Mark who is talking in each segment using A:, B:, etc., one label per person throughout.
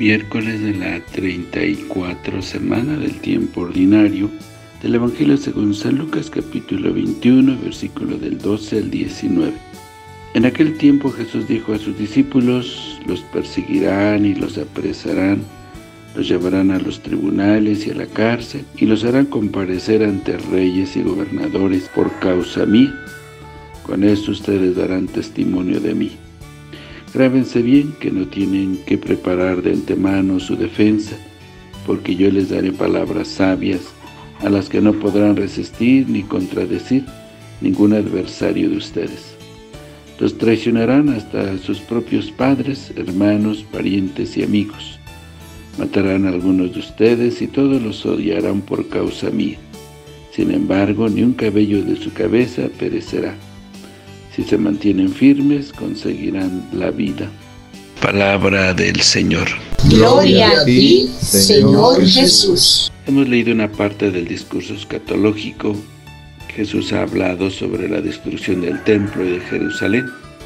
A: miércoles de la 34 semana del tiempo ordinario del Evangelio según San Lucas, capítulo 21, versículo del 12 al 19. En aquel tiempo Jesús dijo a sus discípulos: los perseguirán y los apresarán, los llevarán a los tribunales y a la cárcel, y los harán comparecer ante reyes y gobernadores por causa mía. Con esto ustedes darán testimonio de mí. Grábense bien que no tienen que preparar de antemano su defensa, porque yo les daré palabras sabias, a las que no podrán resistir ni contradecir ningún adversario de ustedes. Los traicionarán hasta sus propios padres, hermanos, parientes y amigos. Matarán a algunos de ustedes y todos los odiarán por causa mía. Sin embargo, ni un cabello de su cabeza perecerá. Si se mantienen firmes, conseguirán la vida. Palabra del Señor.
B: Gloria a ti, Señor Jesús.
A: Hemos leído una parte del discurso escatológico. Jesús ha hablado sobre la destrucción del templo y de Jerusalén.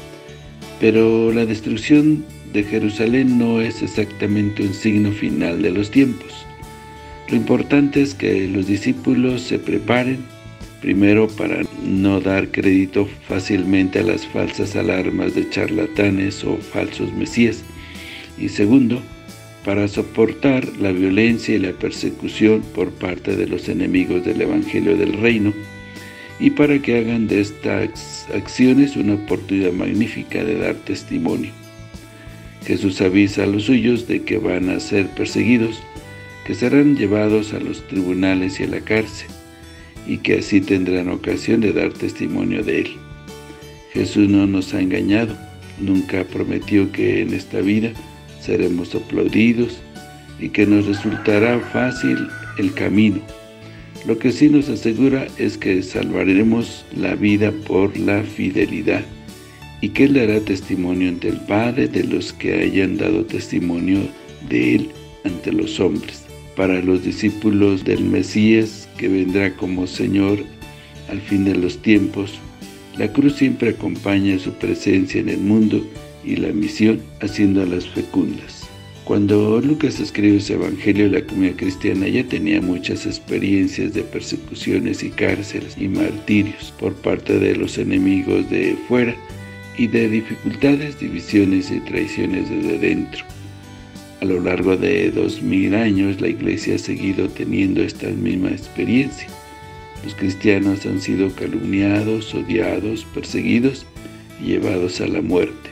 A: Pero la destrucción de Jerusalén no es exactamente un signo final de los tiempos. Lo importante es que los discípulos se preparen, primero para no dar crédito fácilmente a las falsas alarmas de charlatanes o falsos mesías, y segundo, para soportar la violencia y la persecución por parte de los enemigos del Evangelio del Reino, y para que hagan de estas acciones una oportunidad magnífica de dar testimonio. Jesús avisa a los suyos de que van a ser perseguidos, que serán llevados a los tribunales y a la cárcel, y que así tendrán ocasión de dar testimonio de Él. Jesús no nos ha engañado, nunca prometió que en esta vida seremos aplaudidos y que nos resultará fácil el camino. Lo que sí nos asegura es que salvaremos la vida por la fidelidad, y que Él dará testimonio ante el Padre de los que hayan dado testimonio de Él ante los hombres. Para los discípulos del Mesías, que vendrá como Señor al fin de los tiempos, la cruz siempre acompaña su presencia en el mundo y la misión, haciéndolas fecundas. Cuando Lucas escribió ese Evangelio, la comunidad cristiana ya tenía muchas experiencias de persecuciones y cárceles y martirios por parte de los enemigos de fuera y de dificultades, divisiones y traiciones desde dentro. A lo largo de 2000 años, la Iglesia ha seguido teniendo esta misma experiencia. Los cristianos han sido calumniados, odiados, perseguidos y llevados a la muerte.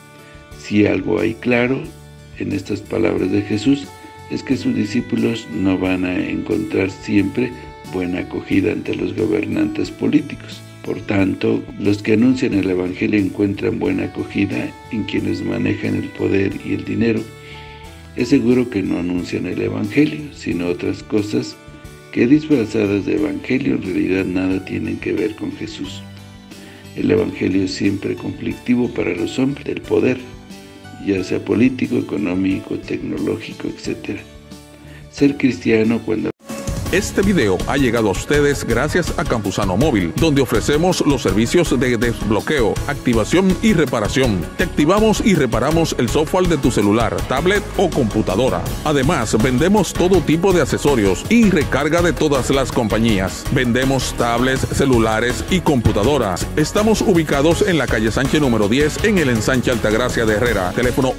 A: Si algo hay claro en estas palabras de Jesús, es que sus discípulos no van a encontrar siempre buena acogida ante los gobernantes políticos. Por tanto, los que anuncian el Evangelio encuentran buena acogida en quienes manejan el poder y el dinero. Es seguro que no anuncian el Evangelio, sino otras cosas que, disfrazadas de Evangelio, en realidad nada tienen que ver con Jesús. El Evangelio es siempre conflictivo para los hombres del poder, ya sea político, económico, tecnológico, etc. Ser cristiano cuando
C: Este video ha llegado a ustedes gracias a Campusano Móvil, donde ofrecemos los servicios de desbloqueo, activación y reparación. Te activamos y reparamos el software de tu celular, tablet o computadora. Además, vendemos todo tipo de accesorios y recarga de todas las compañías. Vendemos tablets, celulares y computadoras. Estamos ubicados en la calle Sánchez número 10 en el ensanche Altagracia de Herrera. Teléfono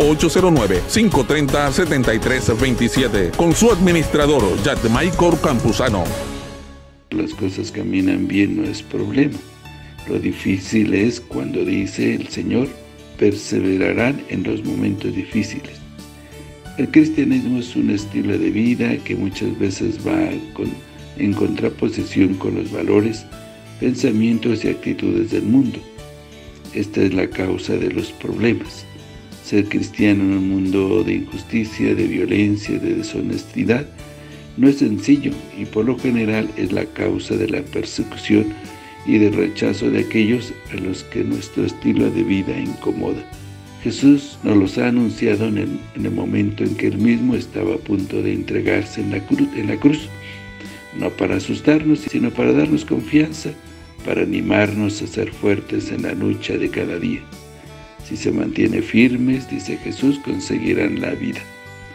C: 809-530-7327. Con su administrador, Yadmaicor Campusano.
A: las cosas caminan bien no es problema. Lo difícil es cuando dice el Señor: perseverarán en los momentos difíciles. El cristianismo es un estilo de vida que muchas veces va en contraposición con los valores, pensamientos y actitudes del mundo. Esta es la causa de los problemas. Ser cristiano en un mundo de injusticia, de violencia, de deshonestidad, no es sencillo y por lo general es la causa de la persecución y del rechazo de aquellos a los que nuestro estilo de vida incomoda. Jesús nos los ha anunciado en el momento en que Él mismo estaba a punto de entregarse en la cruz, no para asustarnos, sino para darnos confianza, para animarnos a ser fuertes en la lucha de cada día. Si se mantiene firmes, dice Jesús, conseguirán la vida.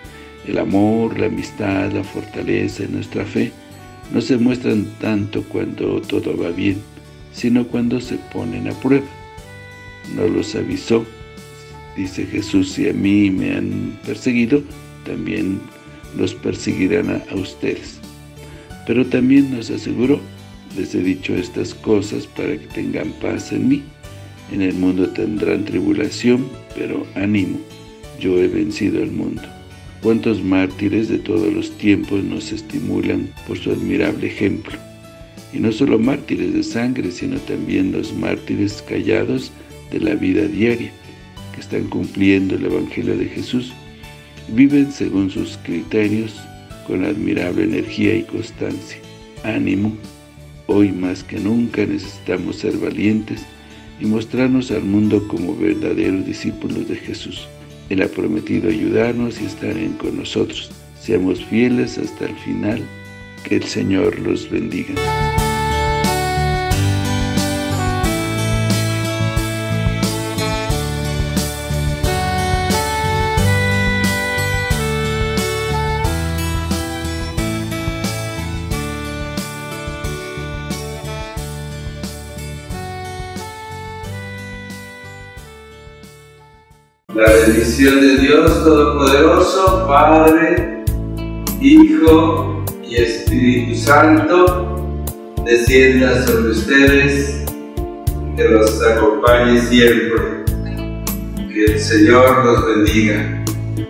A: El amor, la amistad, la fortaleza y nuestra fe no se muestran tanto cuando todo va bien, sino cuando se ponen a prueba. Nos los avisó, dice Jesús: si a mí me han perseguido, también los perseguirán a ustedes. Pero también nos aseguró: les he dicho estas cosas para que tengan paz en mí. En el mundo tendrán tribulación, pero ánimo, yo he vencido al mundo. Cuántos mártires de todos los tiempos nos estimulan por su admirable ejemplo. Y no solo mártires de sangre, sino también los mártires callados de la vida diaria, que están cumpliendo el Evangelio de Jesús. Viven según sus criterios, con admirable energía y constancia. Ánimo, hoy más que nunca necesitamos ser valientes y mostrarnos al mundo como verdaderos discípulos de Jesús. Él ha prometido ayudarnos y estar con nosotros. Seamos fieles hasta el final. Que el Señor los bendiga.
D: La bendición de Dios Todopoderoso, Padre, Hijo y Espíritu Santo, descienda sobre ustedes, que los acompañe siempre. Que el Señor los bendiga.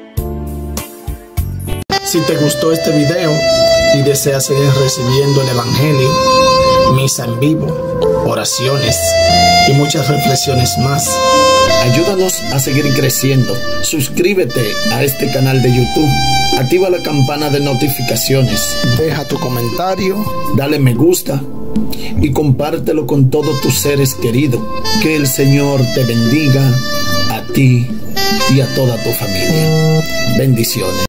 E: Si te gustó este video y deseas seguir recibiendo el Evangelio, misa en vivo, oraciones y muchas reflexiones más, ayúdanos a seguir creciendo. Suscríbete a este canal de YouTube, activa la campana de notificaciones, deja tu comentario, dale me gusta y compártelo con todos tus seres queridos. Que el Señor te bendiga a ti y a toda tu familia. Bendiciones.